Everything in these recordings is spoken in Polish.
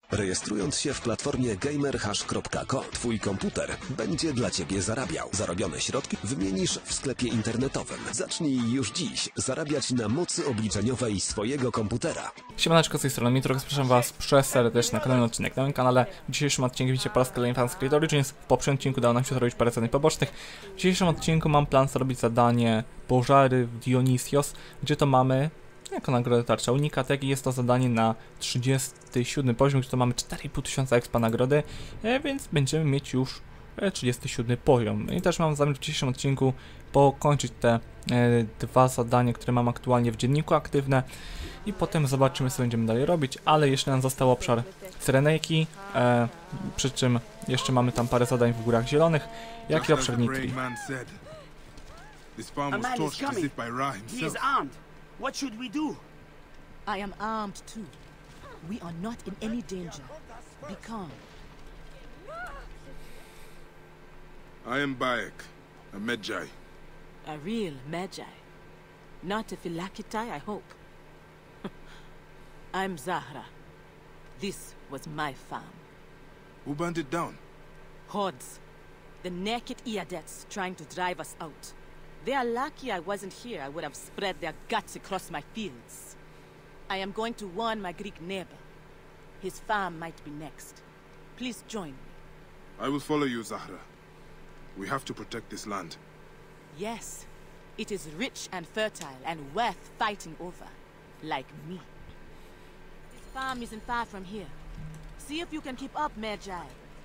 Rejestrując się w platformie gamerhash.com, twój komputer będzie dla ciebie zarabiał. Zarobione środki wymienisz w sklepie internetowym. Zacznij już dziś zarabiać na mocy obliczeniowej swojego komputera. Siemaneczko, z tej strony Mitro, zapraszam was serdecznie na kolejny odcinek na moim kanale. W dzisiejszym odcinku widzicie po raz kolejny Fan Creed Origins. W poprzednim odcinku udało nam się zrobić parę zadań pobocznych. W dzisiejszym odcinku mam plan zrobić zadanie Pożary w Dionisios, gdzie to mamy jako nagrodę tarcza unikat, jak i jest to zadanie na 37 poziom, gdzie to mamy 4500 expa nagrody, więc będziemy mieć już 37 poziom. I też mam zamiar w dzisiejszym odcinku pokończyć te dwa zadania, które mam aktualnie w dzienniku aktywne i potem zobaczymy, co będziemy dalej robić, ale jeszcze nam został obszar Cyrenejki, przy czym jeszcze mamy tam parę zadań w Górach Zielonych, jak i obszar Nitri. What should we do? I am armed too. We are not in any danger. Be calm. I am Bayek, a Medjay. A real Magi. Not a Philakite, I hope. I'm Zahra. This was my farm. Who burned it down? Hordes. The naked Iadets trying to drive us out. They are lucky I wasn't here. I would have spread their guts across my fields. I am going to warn my Greek neighbor. His farm might be next. Please join me. I will follow you, Zahra. We have to protect this land. Yes, it is rich and fertile and worth fighting over, like me. This farm isn't far from here. See if you can keep up, Magi.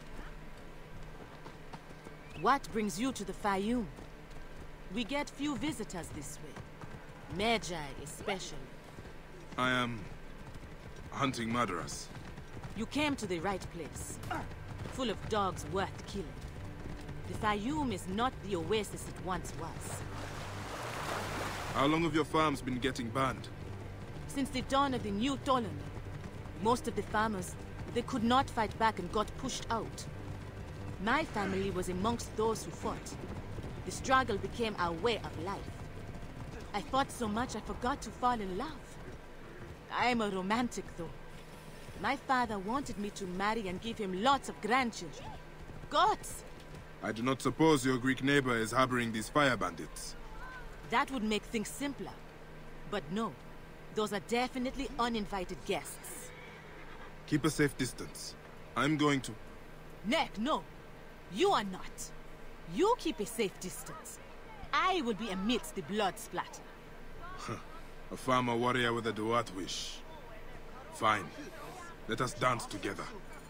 What brings you to the Fayoum? We get few visitors this way. Magi especially. I am hunting murderers. You came to the right place. Full of dogs worth killing. The Fayoum is not the oasis it once was. How long have your farms been getting burned? Since the dawn of the new Ptolemy, most of the farmers, they could not fight back and got pushed out. My family was amongst those who fought. The struggle became our way of life. I fought so much I forgot to fall in love. I'm a romantic, though. My father wanted me to marry and give him lots of grandchildren. Gods! I do not suppose your Greek neighbor is harboring these fire bandits. That would make things simpler. But no, those are definitely uninvited guests. Keep a safe distance. I'm going to... Neck, no. You are not. You keep a safe distance. I will be amidst the blood splatter. A farmer warrior with a Duat wish. Fine. Let us dance together.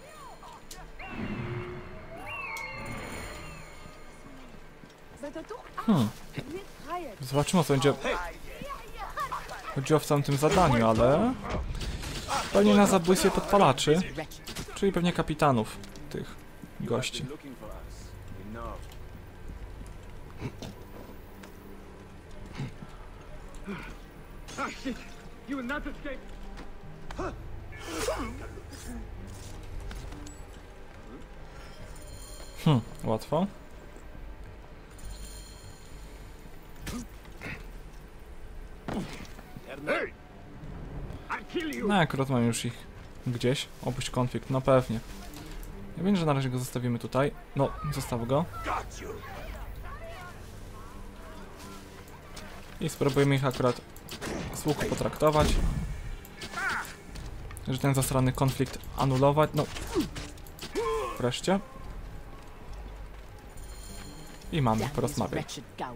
Zobaczymy, o co będzie chodziło w całym tym zadaniu, ale pewnie na zabójstwie podpalaczy, czyli pewnie kapitanów tych gości. Łatwo. No akurat mam już ich gdzieś. Opuść konflikt, no pewnie. Ja wiem, że na razie go zostawimy tutaj. No, zostaw go. I spróbujemy ich akurat z łuku potraktować. Że ten zasrany konflikt anulować. No. Wreszcie. I mamy, porozmawiaj.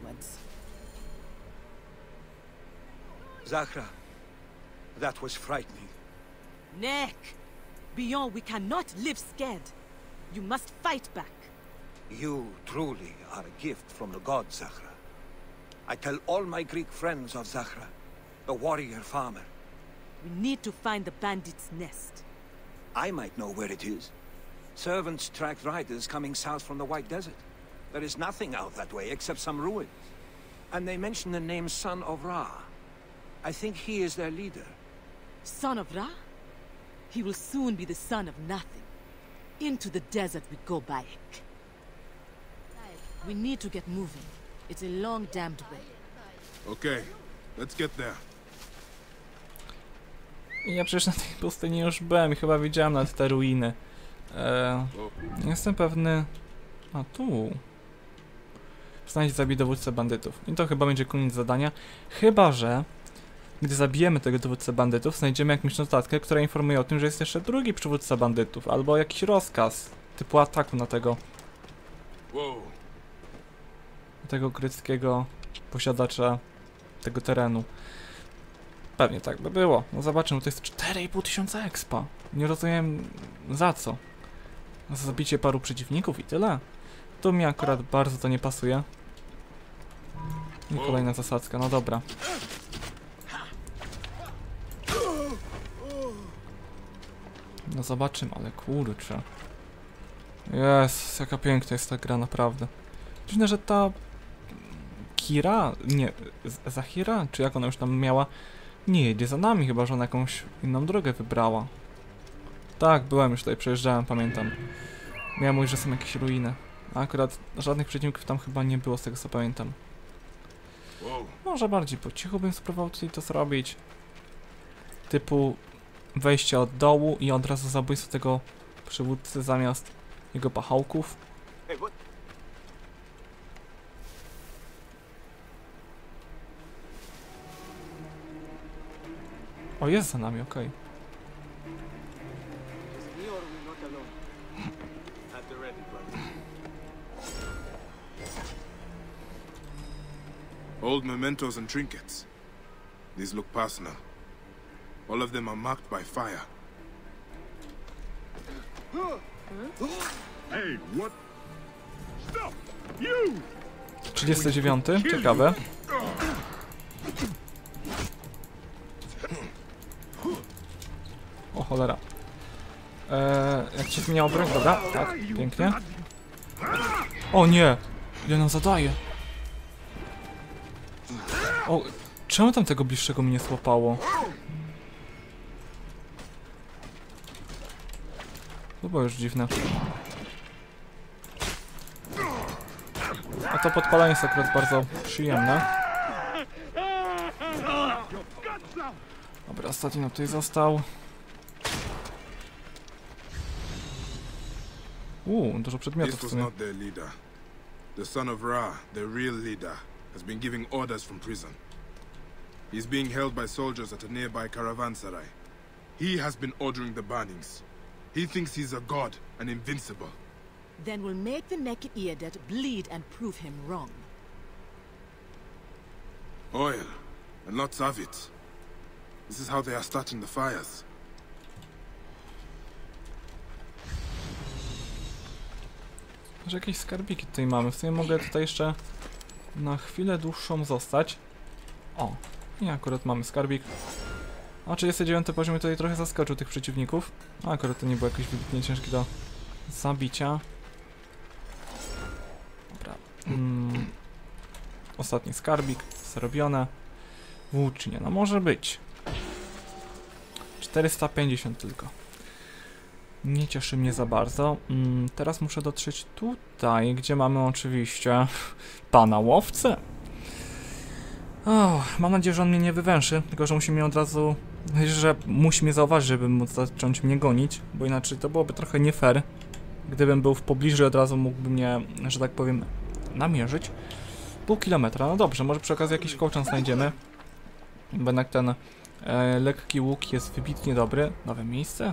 Zahra, that was frightening. Neck! Beyond, we cannot live scared. You must fight back. You truly are a gift from the gods, Zahra. I tell all my Greek friends of Zahra, the warrior farmer. We need to find the bandits' nest. I might know where it is. Servants tracked riders coming south from the White Desert. There is nothing out that way except some ruins. And they mention the name Son of Ra. I think he is their leader. Son of Ra? He will soon be the son of nothing. Into the desert we go, Bayek. We need to get moving. It's a long damned way. Okay, let's get there. Ja przecież na tej pustyni już byłem i chyba widziałem nawet te ruiny. Nie jestem pewny... A tu... Znajdź, zabij dowódcę bandytów. I to chyba będzie koniec zadania. Chyba że... Gdy zabijemy tego dowódcę bandytów, znajdziemy jakąś notatkę, która informuje o tym, że jest jeszcze drugi przywódca bandytów. Albo jakiś rozkaz. Typu ataku na tego... tego greckiego posiadacza tego terenu. Pewnie tak by było. No zobaczymy, to jest 4500 expa. Nie rozumiem za co. Za zabicie paru przeciwników i tyle. Tu mi akurat bardzo to nie pasuje. I kolejna zasadzka, no dobra. No zobaczymy, ale kurczę. Jest, jaka piękna jest ta gra, naprawdę. Dziwne, że ta... Kira? Nie, Zahira? Czy jak ona już tam miała? Nie jedzie za nami, chyba że ona jakąś inną drogę wybrała. Tak, byłem już tutaj, przejeżdżałem, pamiętam. Miałem mówić, że są jakieś ruiny. A akurat żadnych przeciwników tam chyba nie było, z tego co pamiętam. Może bardziej po cichu bym spróbował tutaj to zrobić. Typu wejście od dołu i od razu zabójstwo tego przywódcy zamiast jego pachołków. O, jest za nami, okej. Old mementos and trinkets. These look personal. All of them are marked by fire. Hey, what? Stop! You! 39, ciekawe. O cholera. Jak się zmieniało broń? Dobra, tak, pięknie. O nie! Ile nam zadaje? O, czemu tam tego bliższego mi nie złapało? To było już dziwne. A to podpalenie jest akurat bardzo przyjemne. Dobra, ostatni no tutaj został. Dużo przedmiotów This w was sumie. not their leader. The son of Ra, their real leader, has been giving orders from prison. He's being held by soldiers at a nearby caravanserai. He has been ordering the burnings. He thinks he's a god and invincible. Then we'll make the naked Eodet bleed and prove him wrong. Oil, and lots of it. This is how they are starting the fires. Że jakieś skarbiki tutaj mamy. W sumie mogę tutaj jeszcze na chwilę dłuższą zostać. O, i akurat mamy skarbik. A 39 poziom tutaj trochę zaskoczył tych przeciwników. A akurat to nie było jakieś wybitnie ciężkie do zabicia. Dobra. Ostatni skarbik, zrobione. Włócznie, no może być. 450 tylko. Nie cieszy mnie za bardzo. Teraz muszę dotrzeć tutaj, gdzie mamy oczywiście pana łowcę. Mam nadzieję, że on mnie nie wywęszy, tylko że musi mnie od razu... że musi mnie zauważyć, żeby móc zacząć mnie gonić, bo inaczej to byłoby trochę nie fair. Gdybym był w pobliżu, od razu mógłby mnie, że tak powiem, namierzyć. Pół kilometra, no dobrze, może przy okazji jakiś kołczan znajdziemy. Bo jednak ten lekki łuk jest wybitnie dobry. Nowe miejsce?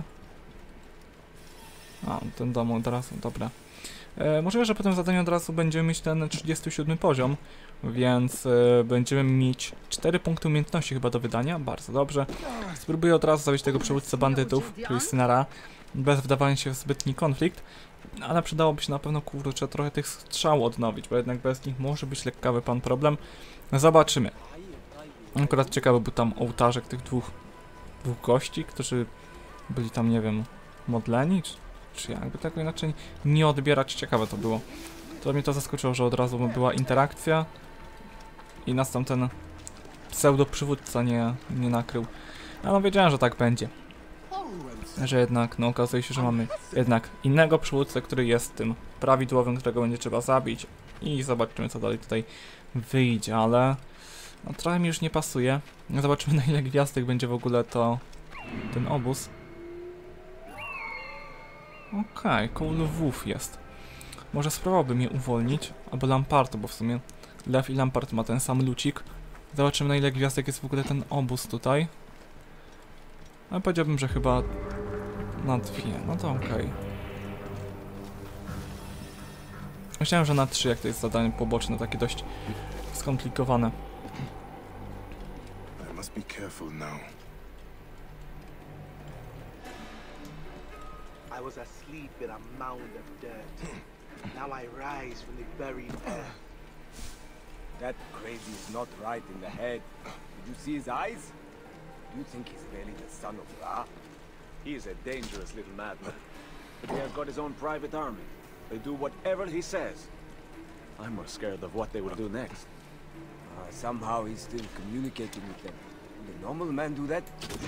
A, ten dom od razu, dobra. Możliwe, że po tym zadaniu od razu będziemy mieć ten 37 poziom, więc będziemy mieć 4 punkty umiejętności chyba do wydania, bardzo dobrze. Spróbuję od razu zabić tego przywódcę bandytów, czyli Synara, bez wdawania się w zbytni konflikt, ale przydałoby się na pewno, kurczę, trochę tych strzał odnowić, bo jednak bez nich może być lekkawy pan problem. Zobaczymy. Akurat ciekawy był tam ołtarzek tych dwóch gości, którzy byli tam, nie wiem, modleni, czy jakby tego inaczej nie odbierać, ciekawe to było. To mnie to zaskoczyło, że od razu była interakcja i nas tam ten pseudo-przywódca nie nakrył. No wiedziałem, że tak będzie. Że jednak, no okazuje się, że mamy jednak innego przywódcę, który jest tym prawidłowym, którego będzie trzeba zabić. I zobaczymy, co dalej tutaj wyjdzie, ale no, trochę mi już nie pasuje. Zobaczymy, na ile gwiazdek będzie w ogóle to ten obóz. Okej, koło lwów jest. Może spróbowałbym je uwolnić, albo Lampartu, bo w sumie Lew i Lampart ma ten sam lucik. Zobaczymy, na ile gwiazdek jest w ogóle ten obóz tutaj. Ale powiedziałbym, że chyba na 2. No to okej. Myślałem, że na 3, jak to jest zadanie poboczne, takie dość skomplikowane. I must be careful now. I was asleep in a mound of dirt. Now I rise from the buried earth. That crazy's not right in the head. Did you see his eyes? Do you think he's really the son of Ra? He is a dangerous little madman. But he has got his own private army. They do whatever he says. I'm more scared of what they will do next. Somehow he's still communicating with them. Would a normal man do that?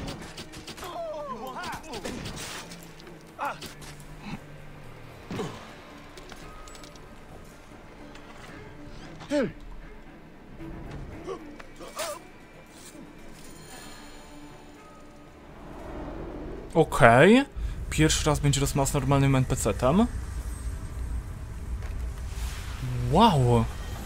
Okej. Pierwszy raz będzie rozmaz z normalnym NPC-tem. Wow.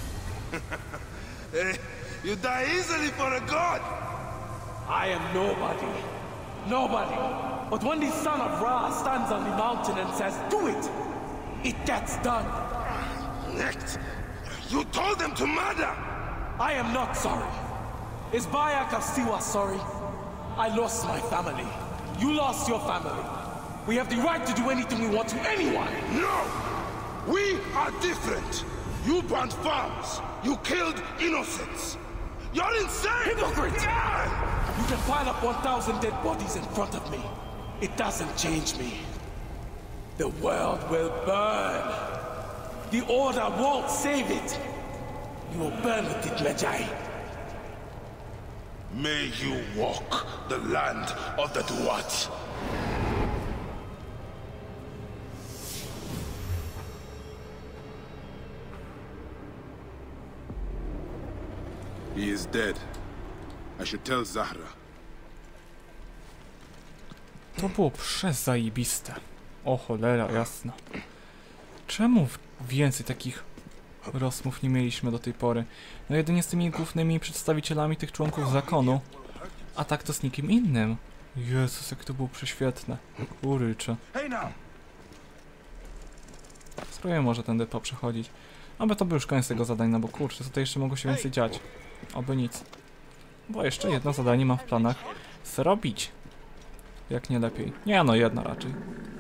You die easily for a god! I am nobody. Nobody. But when the son of Ra stands on the mountain and says, do it, it gets done. Next, you told them to murder! I am not sorry. Is Bayak of Siwa sorry? I lost my family. You lost your family. We have the right to do anything we want to anyone. No! We are different. You burnt farms. You killed innocents. You're insane! Hypocrite! You can pile up 1,000 dead bodies in front of me. It doesn't change me. The world will burn. The Order won't save it. You will burn with it, Medjay. May you walk the land of the Duat. He is dead. I should tell Zahra. To było przezajebiste. O cholera, jasna. Czemu więcej takich rozmów nie mieliśmy do tej pory? No jedynie z tymi głównymi przedstawicielami tych członków zakonu. A tak to z nikim innym. Jezus, jak to było prześwietne. Kurycze. Spróbuję może tędy poprzechodzić. Aby to był już koniec tego zadania, no bo kurczę, tutaj jeszcze mogło się więcej dziać. Oby nic. Bo jeszcze jedno zadanie mam w planach zrobić. Jak nie lepiej. Nie no, jedno raczej.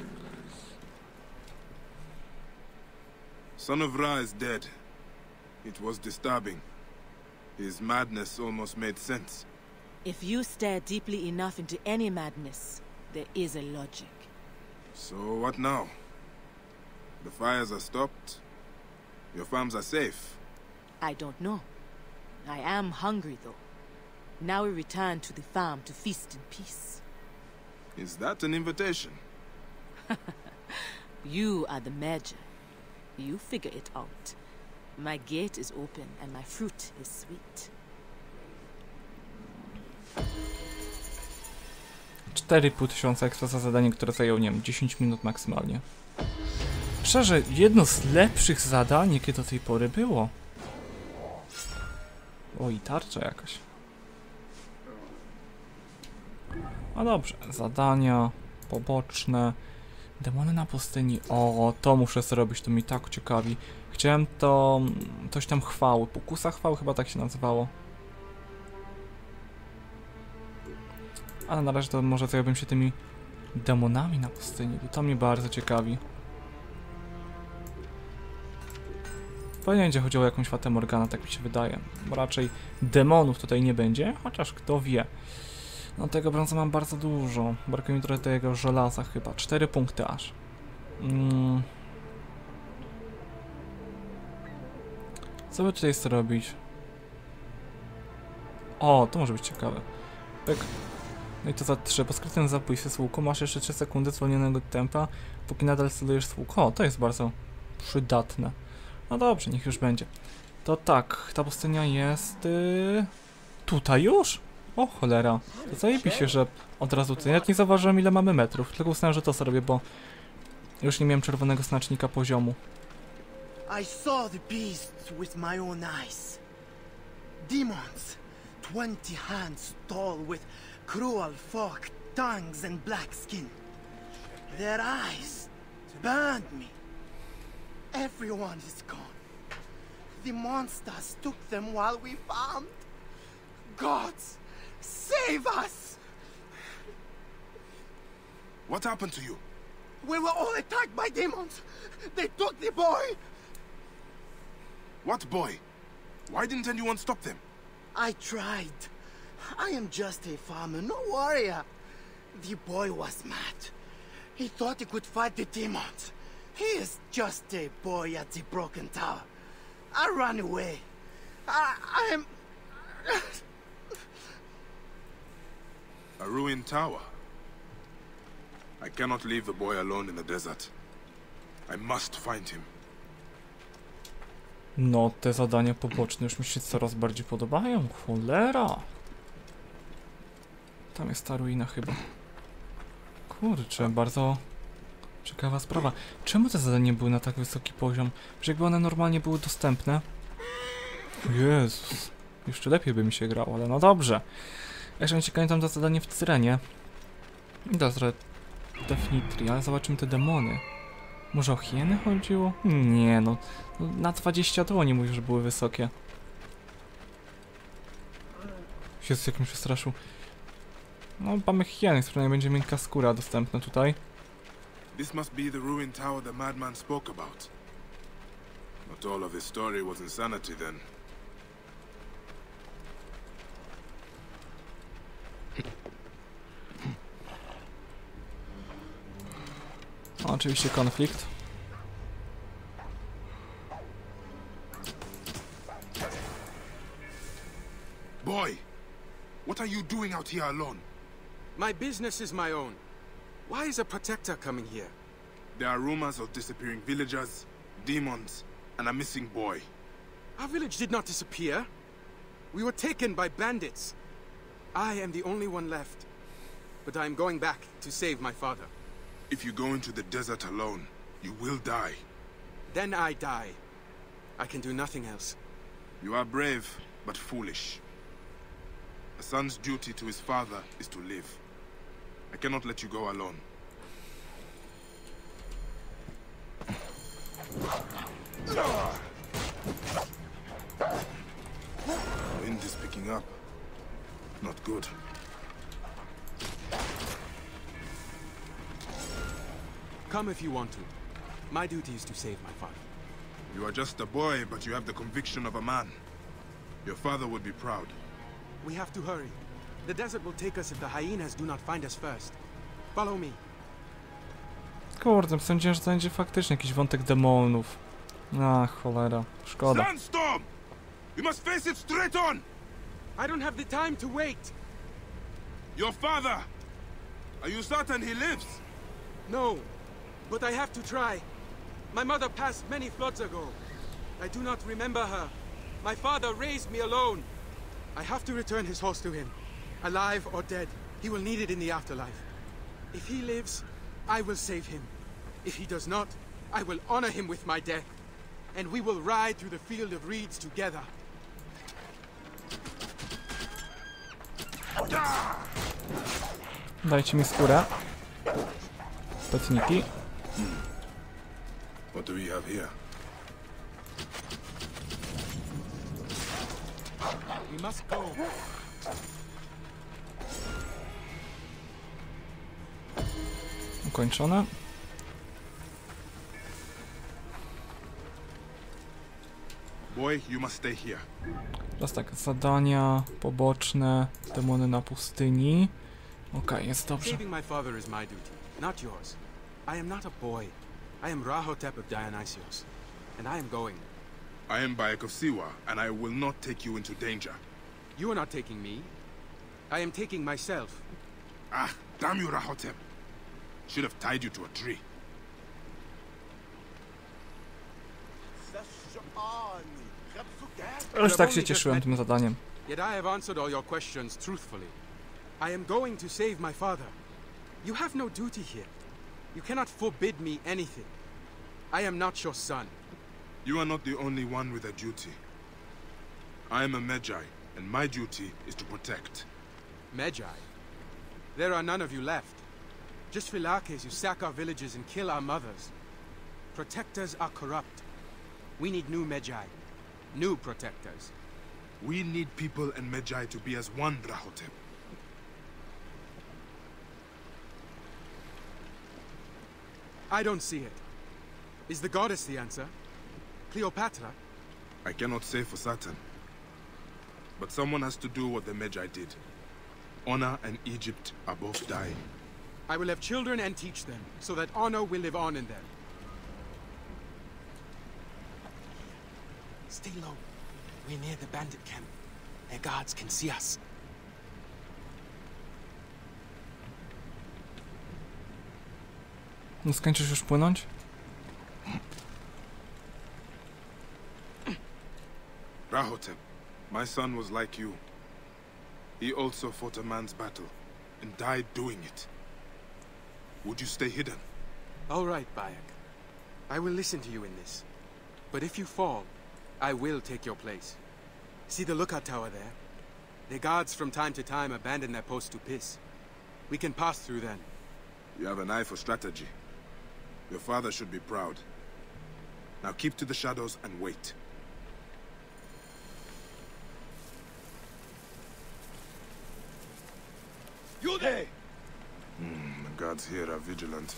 Son of Ra is dead. It was disturbing. His madness almost made sense. If you stare deeply enough into any madness, there is a logic. So what now? The fires are stopped. Your farms are safe. I don't know. I am hungry, though. Now we return to the farm to feast in peace. Is that an invitation? You are the Magi. You figure it out. My gate is open and my fruit is sweet. 4500 ekstra za zadanie, które zajęło, nie wiem, 10 minut maksymalnie. Szczerze, jedno z lepszych zadań, jakie do tej pory było. O, i tarcza jakaś. No dobrze, zadania poboczne. Demony na pustyni. O, to muszę zrobić, to mi tak ciekawi. Chciałem to... coś tam chwały. Pokusa chwały chyba tak się nazywało. Ale na razie to może zająłbym się tymi demonami na pustyni, bo to mnie bardzo ciekawi. Pewnie będzie chodziło o jakąś Fatę Morgana, tak mi się wydaje. Bo raczej demonów tutaj nie będzie, chociaż kto wie. No tego brązu mam bardzo dużo. Brakuje mi trochę tego żelaza chyba. 4 punkty aż. Co by tutaj zrobić? O, to może być ciekawe. Pyk. No i to za 3. Po skrytym zabójstwie z łuku masz jeszcze 3 sekundy zwolnionego tempa, póki nadal celujesz z łuku. O, to jest bardzo przydatne. No dobrze, niech już będzie. To tak, ta pustynia jest... tutaj już? O cholera, to zajebiście, że od razu tutaj. Nawet nie zauważyłem ile mamy metrów, tylko uznałem, że to zrobię, bo już nie miałem czerwonego znacznika poziomu. I saw the beasts with my own eyes. Demons, 20 hands tall with cruel forked tongues and black skin. Their eyes burned me. Everyone is gone. The monsters took them while we farmed. Gods, save us! What happened to you? We were all attacked by demons. They took the boy. What boy? Why didn't anyone stop them? I tried. I am just a farmer, no warrior. The boy was mad. He thought he could fight the demons. He is just a boy at the broken tower. I ran away. I am... A ruined tower. I cannot leave the boy alone in the desert. I must find him. No, te zadania poboczne już mi się coraz bardziej podobają. Cholera! Tam jest ta ruina chyba. Kurczę, bardzo ciekawa sprawa. Czemu te zadania były na tak wysoki poziom? Że jakby one normalnie były dostępne? Jezus. Jeszcze lepiej by mi się grało, ale no dobrze. Jeszcze nie ciekawe tam to zadanie w Cyrenie. Dobra, Definitri, ale zobaczymy te demony. Może o hieny chodziło? Nie no. Na 20 to nie mówię, że były wysokie. Jezus, jak mi przestraszył. No, mamy hieny, z której będzie miękka skóra dostępna tutaj. This must be the ruined tower the madman spoke about. Not all of his story was insanity then. Oczywiście konflikt. Boy, what are you doing out here alone? My business is my own. Why is a protector coming here? There are rumors of disappearing villagers, demons, and a missing boy. Our village did not disappear. We were taken by bandits. I am the only one left. But I am going back to save my father. If you go into the desert alone, you will die. Then I die. I can do nothing else. You are brave, but foolish. A son's duty to his father is to live. I cannot let you go alone. The wind is picking up. Not good. Come if you want to. My duty is to save my father. You are just a boy, but you have the conviction of a man. Your father would be proud. We have to hurry. The desert will take us if the hyenas do not find us first. Follow me. Kurde, sądziłem, że to będzie faktycznie jakiś wątek demonów. Ach, cholera. Szkoda. Sandstorm! We must face it straight on! I don't have the time to wait. Your father! Are you certain he lives? No, but I have to try. My mother passed many floods ago. I do not remember her. My father raised me alone. I have to return his horse to him. Alive or dead, he will need it in the afterlife. If he lives, I will save him. If he does not, I will honor him with my death. And we will ride through the field of reeds together. Dajcie mi skórę. Petniki. What do we have here? We must go. Ukończone. Boy, you must stay here. Teraz tak, zadania poboczne, demony na pustyni. Okej, jest dobrze. Saving my father is my duty, not yours. I am not a boy. I am Rahotep of Dionysios, and I am going. I am Bayek of Siwa, and I will not take you into danger. You are not taking me. I am taking myself. Ah, damn you, Rahotep. Should have tied you to a tree. Już tak się cieszyłem tym zadaniem. Yet I have answered all your questions truthfully. I am going to save my father. You have no duty here. You cannot forbid me anything. I am not your son. You are not the only one with a duty. I am a Medjay, and my duty is to protect. Medjay? There are none of you left. Just Philakes who sack our villages and kill our mothers. Protectors are corrupt. We need new Medjay. New protectors. We need people and Medjay to be as one, Rahotep. I don't see it. Is the goddess the answer? Cleopatra? I cannot say for certain. But someone has to do what the Medjay did. Honor and Egypt are both dying. I will have children and teach them, so that honor will live on in them. Stay low. We're near the bandit camp. Their guards can see us. No skończysz już płynąć? Rahotep, my son was like you. He also fought a man's battle, and died doing it. Would you stay hidden? All right, Bayek. I will listen to you in this. But if you fall, I will take your place. See the lookout tower there? The guards from time to time abandon their posts to piss. We can pass through then. You have an eye for strategy. Your father should be proud. Now keep to the shadows and wait. You there! The guards here are vigilant.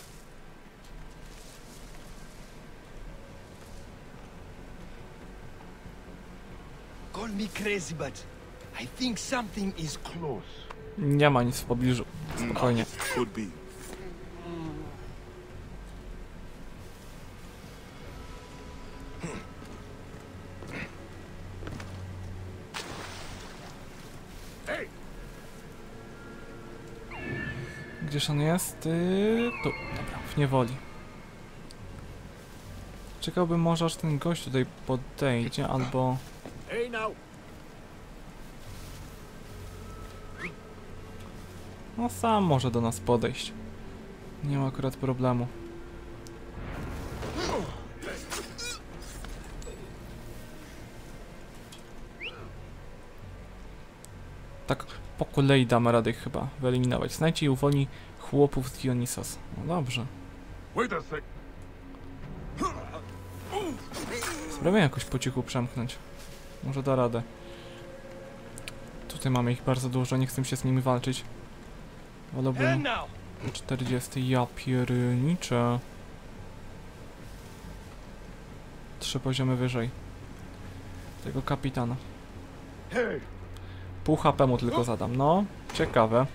Call me crazy, but I think something is close. Nie ma nic w pobliżu. Spokojnie. Could be. Gdzież on jest? Tu. Dobra, w niewoli. Czekałbym może aż ten gość tutaj podejdzie, albo... No sam może do nas podejść. Nie ma akurat problemu. Tak po kolei damy radę ich chyba wyeliminować. Znajdźcie i uwolnij chłopów z Dionysos. No dobrze. Spróbuję jakoś po cichu przemknąć. Może da radę. Tutaj mamy ich bardzo dużo, nie chcę się z nimi walczyć. Wolałbym 40. Ja pierniczę. 3 poziomy wyżej. Tego kapitana. Pół HP mu tylko zadam. No, ciekawe.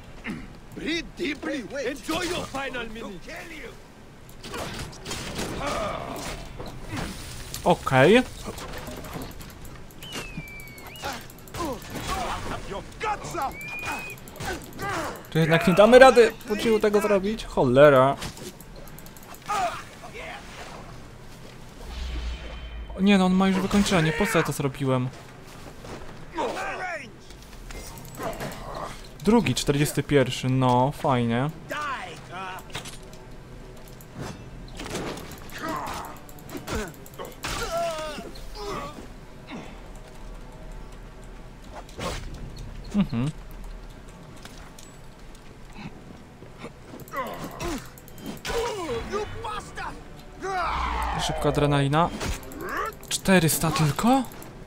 Okej. Czy jednak nie damy rady po cichu tego zrobić? Cholera. O nie no, on ma już wykończenie. Po co ja to zrobiłem? Drugi, 41. No, fajnie. Szybko adrenalina. 400 tylko?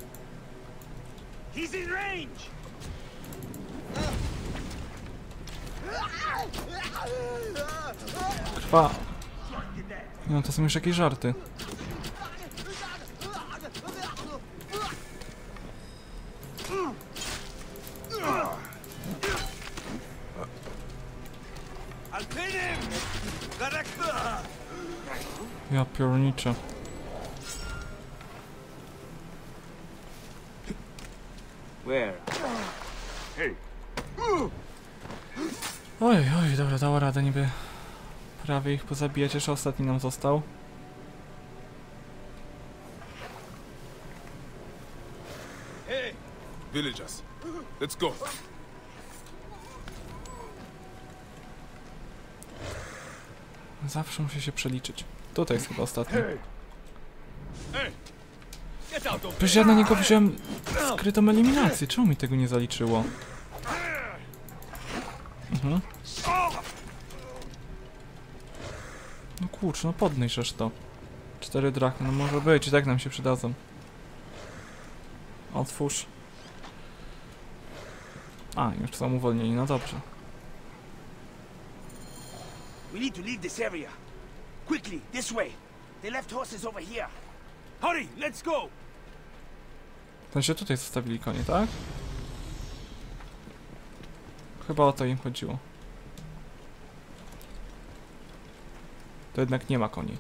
Krwa. No to są już jakieś żarty. Ja pierniczę. Oj, dobra, dała radę niby prawie ich pozabijać, jeszcze ostatni nam został. Villagers, Let's go. Zawsze muszę się przeliczyć. Tutaj jest chyba ostatni. Przecież ja na niego wziąłem skrytą eliminację. Czemu mi tego nie zaliczyło? No kurczę, no podnieś to. 4 drachmy, no może być, i tak nam się przydadzą. Otwórz. A, już są uwolnieni, no dobrze. We need to leave this area. Quickly, this way. They left horses over here. Hurry, let's go! W sensie tutaj zostawili konie, tak? Chyba o to im chodziło. To jednak nie ma koni.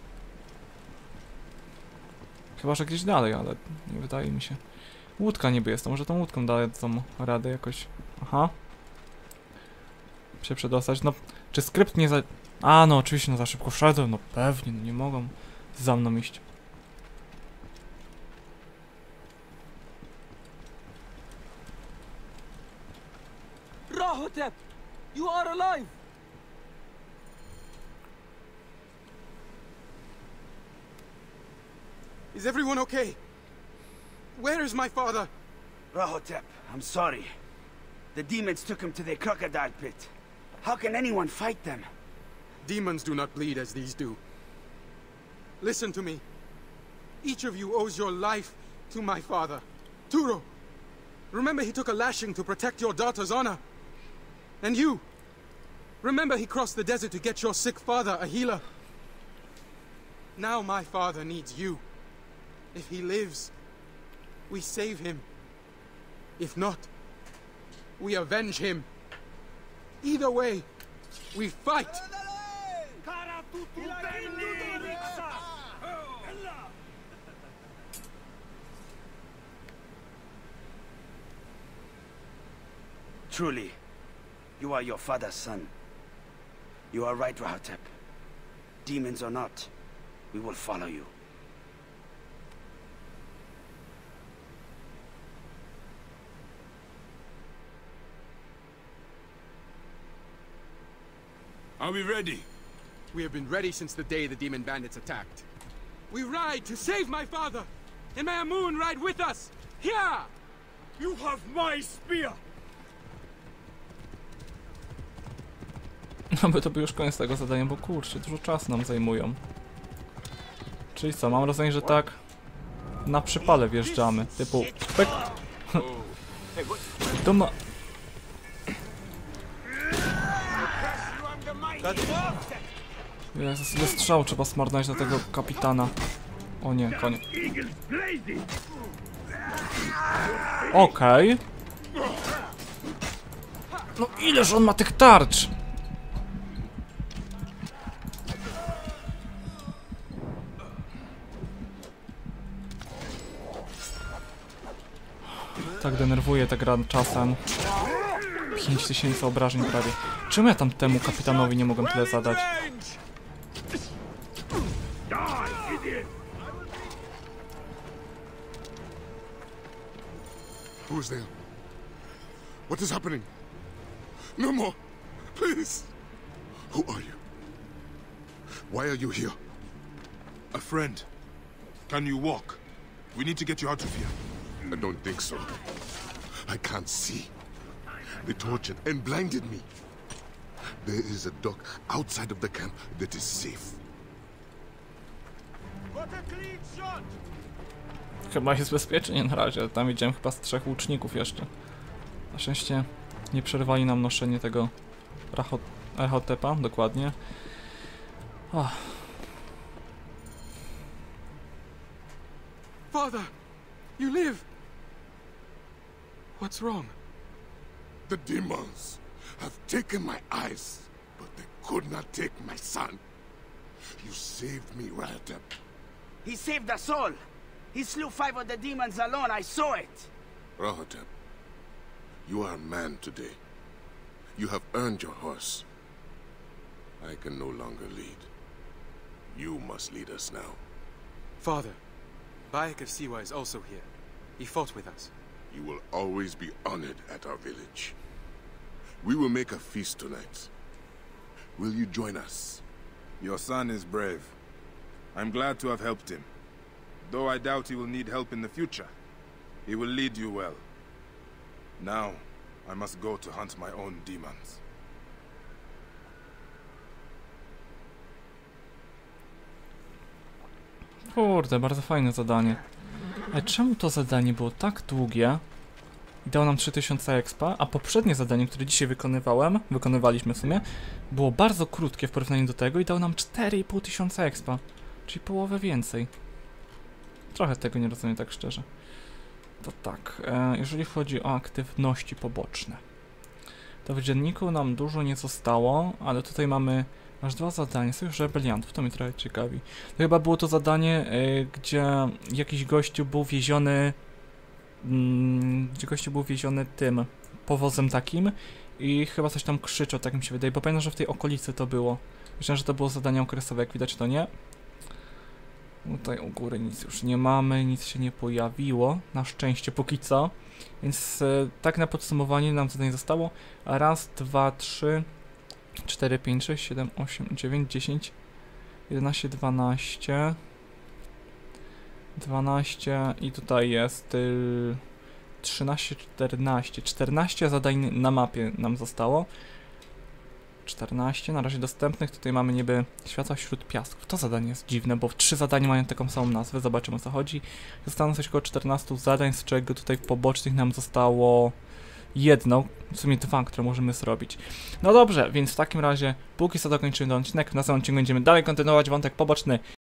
Chyba, że gdzieś dalej, ale nie wydaje mi się. Łódka niby jest, to może tą łódką dadzą radę jakoś. Aha. Się przedostać. No, czy skrypt nie za... A, no oczywiście, no za szybko wszedłem, no pewnie, no nie mogą za mną iść. Rahotep! You are alive! Is everyone okay? Where is my father? Rahotep, I'm sorry. The demons took him to their crocodile pit. How can anyone fight them? Demons do not bleed as these do. Listen to me. Each of you owes your life to my father. Turo, remember he took a lashing to protect your daughter's honor. And you, remember he crossed the desert to get your sick father a healer. Now my father needs you. If he lives, we save him. If not, we avenge him. Either way, we fight. Truly, you are your father's son. You are right, Rahotep. Demons or not, we will follow you. Are we ready? We have been ready since the day the demon bandits attacked. We ride to save my father! And may Amun ride with us! Here! You have my spear! No by to był już koniec tego zadania, bo kurczę, dużo czasu nam zajmują. Czyli co, mam wrażenie, że tak na przypale wjeżdżamy, typu pyk. To ma... Jezus, ile strzału trzeba smarnować na tego kapitana. O nie, konie. Okej. No ileż on ma tych tarcz? Tak denerwuje ta gra czasem. 5000 obrażeń prawie. Czemu ja tam temu kapitanowi nie mogę tyle zadać? Who is there? What is happening? No more! Please! Who are you? Why are you here? A friend. Can you walk? We need to get you out of here. I don't think so. I can't see. They tortured and blinded me. There is a dock outside of the camp that is safe. Chyba jest bezpiecznie na razie, tam widziałem chyba z 3 łuczników jeszcze. Na szczęście nie przerwali nam noszenie tego Rahotepa, dokładnie. Oh. Father, you live! What's wrong? The demons have taken my eyes, but they could not take my son. You saved me, Rahotep. He saved us all. He slew 5 of the demons alone, I saw it. Rahotep, you are a man today. You have earned your horse. I can no longer lead. You must lead us now. Father, Bayek of Siwa is also here. He fought with us. You will always be honored at our village. We will make a feast tonight. Will you join us? Your son is brave. I'm glad to have helped him. Though I doubt he will need help in the future. He will lead you well. Now, I must go to hunt my own demons. Kurde, bardzo fajne zadanie. Ale czemu to zadanie było tak długie i dało nam 3000 expa, a poprzednie zadanie, które dzisiaj wykonywaliśmy w sumie, było bardzo krótkie w porównaniu do tego i dało nam 4500 expa, czyli połowę więcej. Trochę tego nie rozumiem, tak szczerze. To tak, jeżeli chodzi o aktywności poboczne, to w dzienniku nam dużo nie zostało, ale tutaj mamy aż 2 zadania, Sojusz Rebeliantów, to mnie trochę ciekawi. To chyba było to zadanie, gdzie jakiś gościu był wieziony, tym powozem takim i chyba coś tam krzyczał, tak mi się wydaje, bo pamiętam, że w tej okolicy to było. Myślałem, że to było zadanie okresowe, jak widać to nie. Tutaj u góry nic już nie mamy, nic się nie pojawiło, na szczęście póki co. Więc tak na podsumowanie nam zadań zostało. Raz, 2, 3, 4, 5, 6, 7, 8, 9, 10, 11, 12, 12 i tutaj jest 13, 14. 14 zadań na mapie nam zostało. 14 na razie dostępnych. Tutaj mamy niby światła wśród piasków. To zadanie jest dziwne, bo 3 zadania mają taką samą nazwę. Zobaczymy, o co chodzi. Zostało coś około 14 zadań, z czego tutaj pobocznych nam zostało jedno, w sumie 2, które możemy zrobić. No dobrze, więc w takim razie póki co dokończymy ten odcinek. W następnym odcinku będziemy dalej kontynuować wątek poboczny